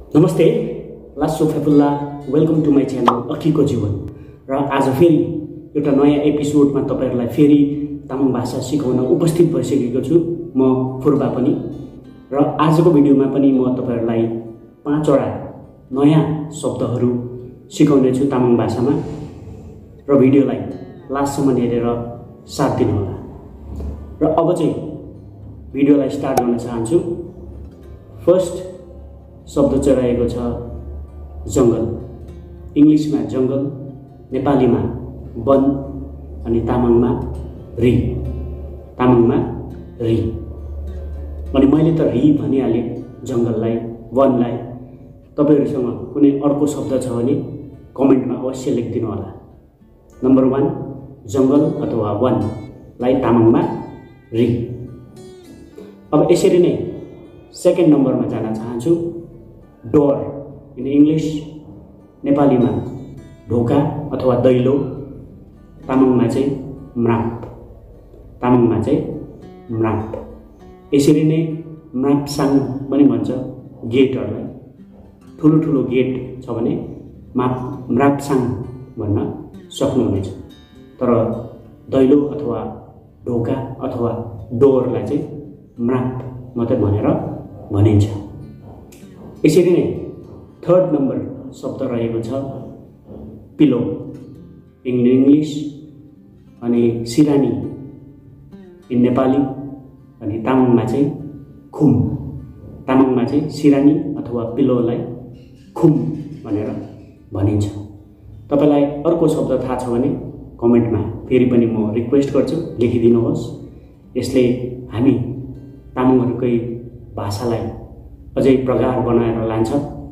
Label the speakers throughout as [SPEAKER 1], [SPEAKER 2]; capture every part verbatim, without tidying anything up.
[SPEAKER 1] नमस्ते, लासो फेफुल्ला, वेलकम टु माई च्यानल अखिको जीवन। र आज फेरि एउटा नयाँ एपिसोडमा तपाईहरुलाई फेरि तामाङ भाषा सिकाउन उपस्थित भइसकेको छु। म फुर्बा पनि र आजको भिडियोमा पनि म तपाईहरुलाई पाँचवटा नयाँ शब्दहरू सिकाउने छु तामाङ भाषामा र भिडियोलाई लास्टसम्म हेरेर साथ दिनुहोला। र अब चाहिँ भिडियोलाई स्टार्ट गर्न चाहन्छु। फर्स्ट शब्द चाहिँ रहेको छ जंगल। इंग्लिशमा जंगल, नेपालीमा वन अनि तामाङमा री। तामाङमा री अनि मैले त री भनिहालेँ जंगललाई, वनलाई। तपाईहरुसँग कुनै अर्को शब्द छ भने कमेन्टमा अवश्य लेखिदिनु होला। नम्बर वन जंगल अथवा वनलाई तामाङमा री। अब यसरी नै सेकेन्ड नम्बरमा जान चाहन्छु। डोर इन इंग्लिश, नेपालीमा ढोका अथवा दैलो, तामाङमा चाहिँ म्राप। तामाङमा चाहिँ म्राप। यसरी नै म्रापसाङ पनि भन्छ गेटहरुलाई। ठुलो ठुलो गेट छ भने माप म्रापसाङ भन्न सक्नुहुनेछ। तर दैलो अथवा ढोका अथवा डोरलाई चाहिँ म्राप मात्रै भनेर भनिन्छ। यसरी नै थर्ड नम्बर शब्द रहेको छ पिलो इन इंग्लिश अनि सिरानी इन नेपाली अनि तामाङमा चाहिँ खुम। तामाङमा चाहिँ सिरानी अथवा पिलोलाई खुम भनेर भनिन्छ। तपाईलाई अर्को शब्द थाहा छ भने कमेन्टमा फेरि पनि म रिक्वेस्ट गर्छु लेखिदिनुहोस्। यसले हामी तामाङहरुकै भाषालाई अझै प्रगाढ बनाएर लान्छ।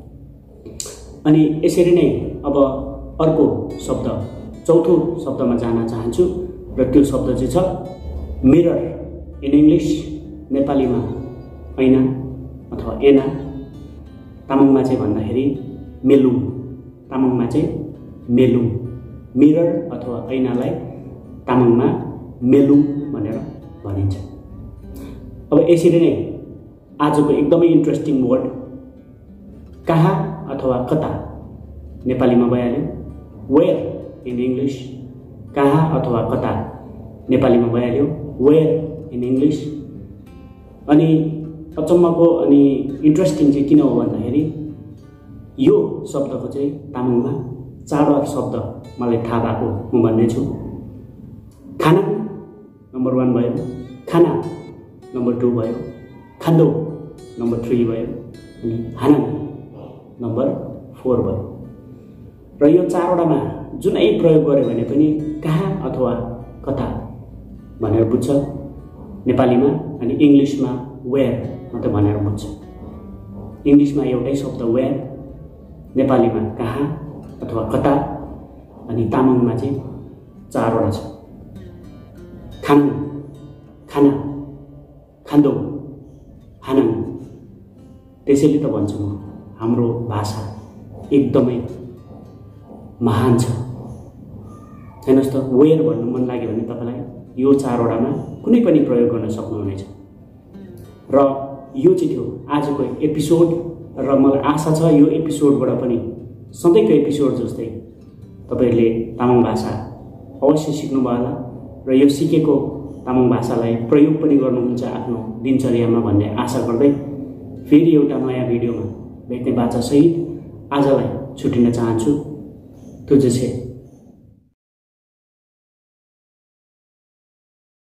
[SPEAKER 1] अनि यसरी नै अब अर्को शब्द चौथो शब्दमा जान चाहन्छु र त्यो शब्द चाहिँ छ मिरर इन इंग्लिश, नेपालीमा ऐना अथवा एना, तामाङमा चाहिँ भन्दाखेरि मेलुङ। तामाङमा चाहिँ मेलुङ। मिरर अथवा ऐनालाई तामाङमा मेलुङ भनेर भनिन्छ। अब यसरी नै आजको एकदमै इन्ट्रेस्टिङ वर्ड कहाँ अथवा कता नेपालीमा भइहाल्यो। वेयर इन इंग्लिश, कहाँ अथवा कता नेपालीमा भइहाल्यो। Wear in English. अनि अचम्मको अनि इन्ट्रेस्टिङ चाहिँ किन हो भन्दाखेरि यो शब्दको चाहिँ तामाङमा चारवटा शब्द मलाई थाहा भएको म भन्ने छु। खाना नम्बर वन भयो, खाना नम्बर टू भयो, खान्दो नम्बर थ्री भयो अनि हाना नम्बर फोर भयो। र यो चारवटामा जुनै प्रयोग गर्यो भने पनि कहाँ अथवा कता भनेर बुझ्छ नेपालीमा, अनि इंग्लिशमा वेयर मात्रै भनेर बुझ्छ। इंग्लिशमा एउटै शब्द वेयर, नेपालीमा कहाँ अथवा कता अनि तामाङमा चाहिँ चारवटा छ। खाना, खाना, खान्दो, हानाङ। त्यसैले त भन्छु म हाम्रो भाषा एकदमै महान छ। हेर्नुस् त, वेयर भन्नु मन लाग्यो भने तपाईलाई यो चारवटामा कुनै पनि प्रयोग गर्न सक्नुहुनेछ। र यो चाहिँ थियो आजको एपिसोड र मलाई आशा छ यो एपिसोडबाट पनि सधैँको एपिसोड जस्तै तपाईहरुले तामाङ भाषा अवश्य सिक्नुभयो होला र यो सिकेको तामाङ भाषालाई प्रयोग पनि गर्नुहुन्छ आफ्नो दिनचर्यामा भन्ने आशा गर्दै फेरि एउटा नयाँ भिडियोमा भेट्ने बाचा सहित आजलाई छुटिन चाहन्छु। तुझसे